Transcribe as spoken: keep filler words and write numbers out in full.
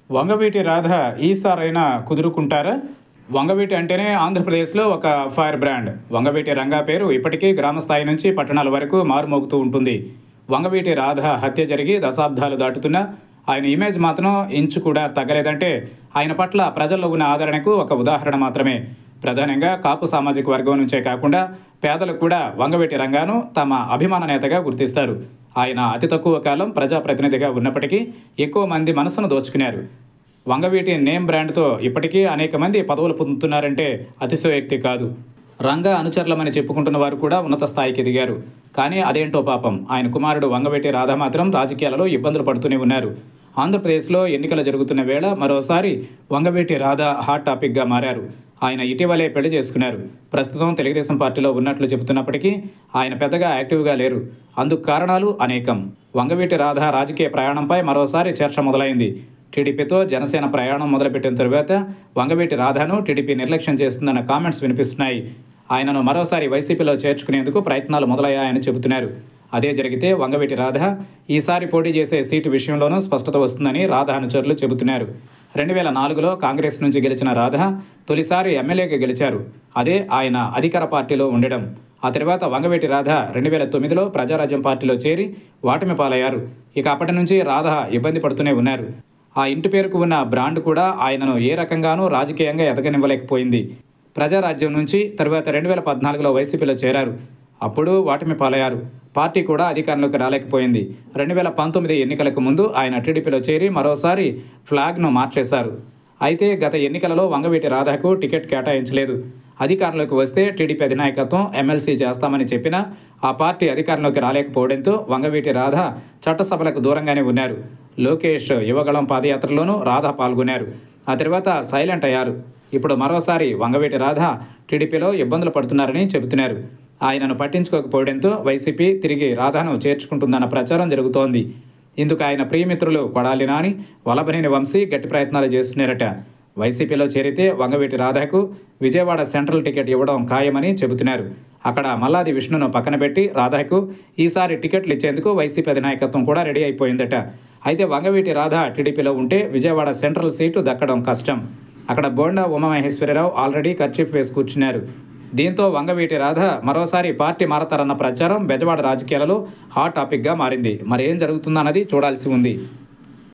వంగవీటి రాధ ఈసారైనా కుదురుకుంటారా? వంగవీటి అంటేనే ఆంధ్రప్రదేశ్లో ఒక ఫైర్ బ్రాండ్. వంగవీటి రంగా పేరు ఇప్పటికీ గ్రామ స్థాయి నుంచి పట్టణాల వరకు మారుమోగుతూ ఉంటుంది. వంగవీటి రాధ హత్య జరిగి దశాబ్దాలు దాటుతున్నా ఆయన ఇమేజ్ మాత్రం ఇంచు కూడా తగ్గలేదంటే ఆయన పట్ల ప్రజల్లో ఉన్న ఆదరణకు ఒక ఉదాహరణ మాత్రమే. ప్రధానంగా కాపు సామాజిక వర్గం నుంచే కాకుండా పేదలు కూడా వంగవీటి రంగాను తమ అభిమాన నేతగా గుర్తిస్తారు. ఆయన అతి తక్కువ కాలం ప్రజాప్రతినిధిగా ఉన్నప్పటికీ ఎక్కువ మంది మనసును దోచుకున్నారు. వంగవీటి నేమ్ బ్రాండ్తో ఇప్పటికీ అనేక మంది పదవులు పొందుతున్నారంటే అతిశయోక్తి కాదు. రంగా అనుచరులమని చెప్పుకుంటున్న వారు కూడా ఉన్నత స్థాయికి ఎదిగారు. కానీ అదేంటో పాపం ఆయన కుమారుడు వంగవీటి రాధ మాత్రం రాజకీయాలలో ఇబ్బందులు పడుతూనే ఉన్నారు. ఆంధ్రప్రదేశ్లో ఎన్నికలు జరుగుతున్న వేళ మరోసారి వంగవీటి రాధ హాట్ టాపిక్గా మారారు. ఆయన ఇటీవలే పెళ్లి చేసుకున్నారు. ప్రస్తుతం తెలుగుదేశం పార్టీలో ఉన్నట్లు చెబుతున్నప్పటికీ ఆయన పెద్దగా యాక్టివ్గా లేరు. అందుకు కారణాలు అనేకం. వంగవీటి రాధ రాజకీయ ప్రయాణంపై మరోసారి చర్చ మొదలైంది. టీడీపీతో జనసేన ప్రయాణం మొదలుపెట్టిన తరువాత వంగవీటి రాధను టీడీపీ నిర్లక్ష్యం చేస్తుందన్న కామెంట్స్ వినిపిస్తున్నాయి. ఆయనను మరోసారి వైసీపీలో చేర్చుకునేందుకు ప్రయత్నాలు మొదలయ్యాయని చెబుతున్నారు. అదే జరిగితే వంగవీటి రాధ ఈసారి పోటీ చేసే సీటు విషయంలోనూ స్పష్టత వస్తుందని రాధ అనుచరులు చెబుతున్నారు. రెండు వేల నాలుగులో కాంగ్రెస్ నుంచి గెలిచిన రాధ తొలిసారి ఎమ్మెల్యేగా గెలిచారు. అదే ఆయన అధికార పార్టీలో ఉండడం. ఆ తర్వాత వంగవీటి రాధ రెండు వేల తొమ్మిదిలో ప్రజారాజ్యం పార్టీలో చేరి ఓటమి పాలయ్యారు. ఇక అప్పటి నుంచి రాధ ఇబ్బంది పడుతూనే ఉన్నారు. ఆ ఇంటి పేరుకు ఉన్న బ్రాండ్ కూడా ఆయనను ఏ రకంగానూ రాజకీయంగా ఎదగనివ్వలేకపోయింది. ప్రజారాజ్యం నుంచి తరువాత రెండు వేల పద్నాలుగులో వైసీపీలో చేరారు. అప్పుడు ఓటమి పాలయ్యారు. పార్టీ కూడా అధికారంలోకి రాలేకపోయింది. రెండు వేల పంతొమ్మిది ఎన్నికలకు ముందు ఆయన టీడీపీలో చేరి మరోసారి ఫ్లాగ్ను మార్చేశారు. అయితే గత ఎన్నికలలో వంగవీటి రాధకు టికెట్ కేటాయించలేదు. అధికారంలోకి వస్తే టీడీపీ అధినాయకత్వం ఎమ్మెల్సీ చేస్తామని చెప్పినా ఆ పార్టీ అధికారంలోకి రాలేకపోవడంతో వంగవీటి రాధ చట్టసభలకు దూరంగానే ఉన్నారు. లోకేష్ యువగళం పాదయాత్రలోనూ రాధ పాల్గొన్నారు. ఆ తర్వాత సైలెంట్ అయ్యారు. ఇప్పుడు మరోసారి వంగవీటి రాధ టీడీపీలో ఇబ్బందులు పడుతున్నారని చెబుతున్నారు. ఆయనను పట్టించుకోకపోవడంతో వైసీపీ తిరిగి రాధను చేర్చుకుంటుందన్న ప్రచారం జరుగుతోంది. ఇందుకు ఆయన ప్రియమిత్రులు కొడాలి నాని, వల్లభనేని వంశీ గట్టి ప్రయత్నాలు చేస్తున్నారట. వైసీపీలో చేరితే వంగవీటి రాధకు విజయవాడ సెంట్రల్ టికెట్ ఇవ్వడం ఖాయమని చెబుతున్నారు. అక్కడ మల్లాది విష్ణును పక్కన పెట్టి రాధకు ఈసారి టికెట్లు ఇచ్చేందుకు వైసీపీ అధినాయకత్వం కూడా రెడీ అయిపోయిందట. అయితే వంగవీటి రాధ టీడీపీలో ఉంటే విజయవాడ సెంట్రల్ సీటు దక్కడం కష్టం. అక్కడ బోండా ఉమామహేశ్వరరావు ఆల్రెడీ కర్చీఫ్ వేసి కూర్చున్నారు. దీంతో వంగవీటి రాధ మరోసారి పార్టీ మారతారన్న ప్రచారం బెజవాడ రాజకీయాలలో హాట్ టాపిక్గా మారింది. మరి ఏం జరుగుతుందన్నది చూడాల్సి ఉంది.